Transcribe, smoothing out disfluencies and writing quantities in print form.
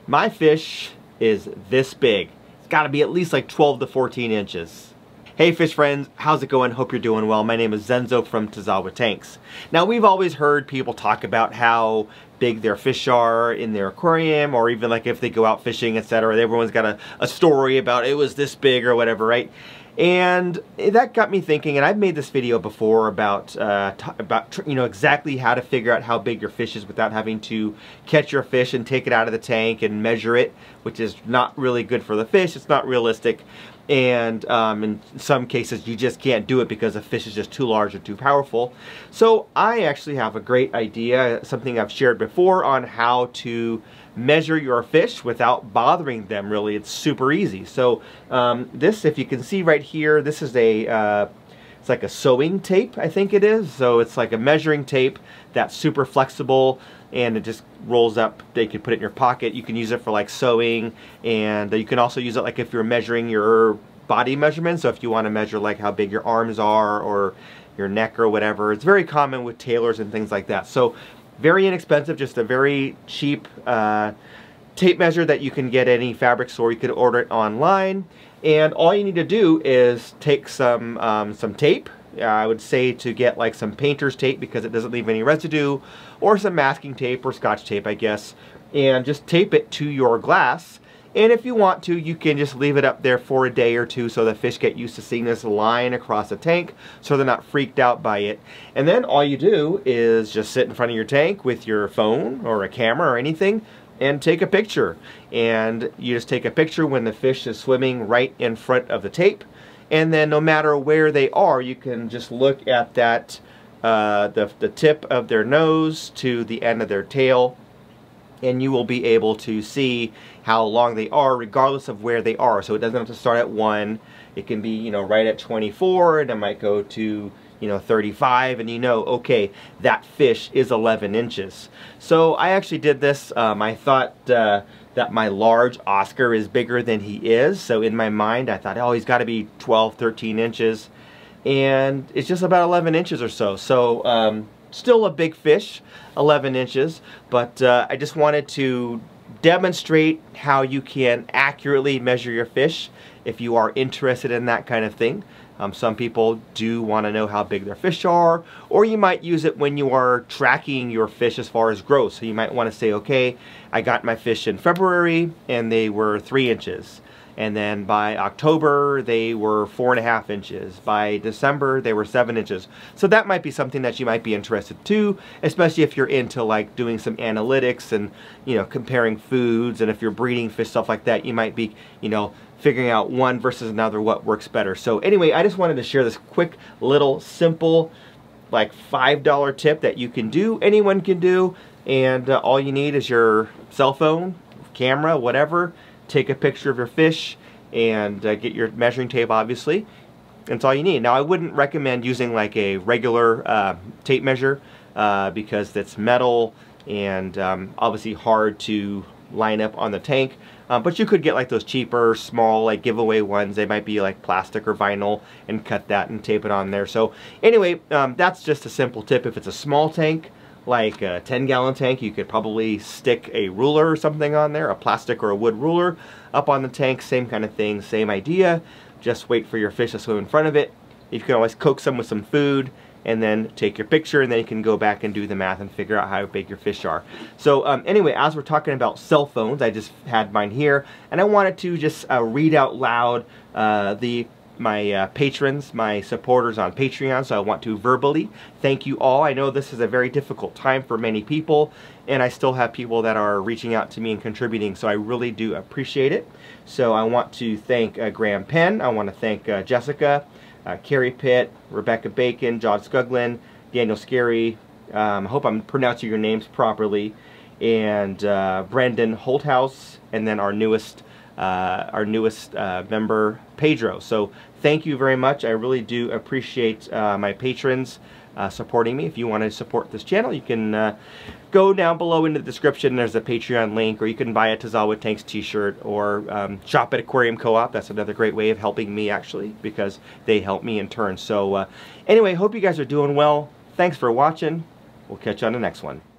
My fish is this big. It's got to be at least like 12 to 14 inches. Hey fish friends, how's it going? Hope you're doing well. My name is Zenzo from Tazawa Tanks. Now we've always heard people talk about how big their fish are in their aquarium, or even like if they go out fishing, etc. Everyone's got a story about it was this big or whatever, right? And that got me thinking, and I've made this video before about exactly how to figure out how big your fish is without having to catch your fish and take it out of the tank and measure it, which is not really good for the fish. It's not realistic. And in some cases you just can't do it because the fish is just too large or too powerful. So I actually have a great idea, something I've shared before, on how to measure your fish without bothering them. Really, it's super easy. So this, if you can see right here, this is it's like a sewing tape, I think it is. So it's like a measuring tape that's super flexible, and it just rolls up. You can put it in your pocket. You can use it for like sewing, and you can also use it like if you're measuring your body measurements. So if you want to measure like how big your arms are or your neck or whatever. It's very common with tailors and things like that. So very inexpensive, just a very cheap tape measure that you can get at any fabric store. You can order it online, and all you need to do is take some tape. I would say to get like some painter's tape because it doesn't leave any residue, or some masking tape or scotch tape, I guess, and just tape it to your glass. And if you want to, you can just leave it up there for a day or two so the fish get used to seeing this line across the tank, so they're not freaked out by it. And then all you do is just sit in front of your tank with your phone or a camera or anything and take a picture. And you just take a picture when the fish is swimming right in front of the tape. And then no matter where they are, you can just look at that, the tip of their nose to the end of their tail, and you will be able to see how long they are regardless of where they are. So it doesn't have to start at 1. It can be, right at 24, and it might go to 35, and okay, that fish is 11 inches. So I actually did this. I thought that my large Oscar is bigger than he is. So in my mind, I thought, oh, he's got to be 12, 13 inches. And it's just about 11 inches or so. So still a big fish, 11 inches. But I just wanted to demonstrate how you can accurately measure your fish if you are interested in that kind of thing. Some people do want to know how big their fish are, or you might use it when you are tracking your fish as far as growth. So you might want to say, okay, I got my fish in February and they were 3 inches. And then by October, they were 4.5 inches. By December, they were 7 inches. So that might be something that you might be interested too, especially if you're into like doing some analytics and, comparing foods. And if you're breeding fish, stuff like that, you might be, figuring out one versus another, what works better. So anyway, I just wanted to share this quick little simple like $5 tip that you can do, anyone can do, and all you need is your cell phone, camera, whatever. Take a picture of your fish and get your measuring tape, obviously. That's all you need. Now I wouldn't recommend using like a regular tape measure because it's metal and obviously hard to line up on the tank. But you could get like those cheaper, small, like giveaway ones. They might be like plastic or vinyl, and cut that and tape it on there. So anyway, that's just a simple tip. If it's a small tank, like a 10-gallon tank, you could probably stick a ruler or something on there, a plastic or a wood ruler up on the tank. Same kind of thing, same idea. Just wait for your fish to swim in front of it. You can always coax them with some food, and then take your picture, and then you can go back and do the math and figure out how big your fish are. So anyway, as we're talking about cell phones, I just had mine here, and I wanted to just read out loud my patrons, my supporters on Patreon. So I want to verbally thank you all. I know this is a very difficult time for many people, and I still have people that are reaching out to me and contributing, so I really do appreciate it. So I want to thank Graham Penn. I want to thank Jessica, Carrie Pitt, Rebecca Bacon, John Scuglin, Daniel Scary, I hope I'm pronouncing your names properly, and Brandon Holthouse, and then our newest member, Pedro. So thank you very much. I really do appreciate my patrons supporting me. If you want to support this channel, you can go down below in the description. There's a Patreon link, or you can buy a Tazawa Tanks t-shirt, or shop at Aquarium Co-op. That's another great way of helping me, actually, because they help me in turn. So anyway, hope you guys are doing well. Thanks for watching. We'll catch you on the next one.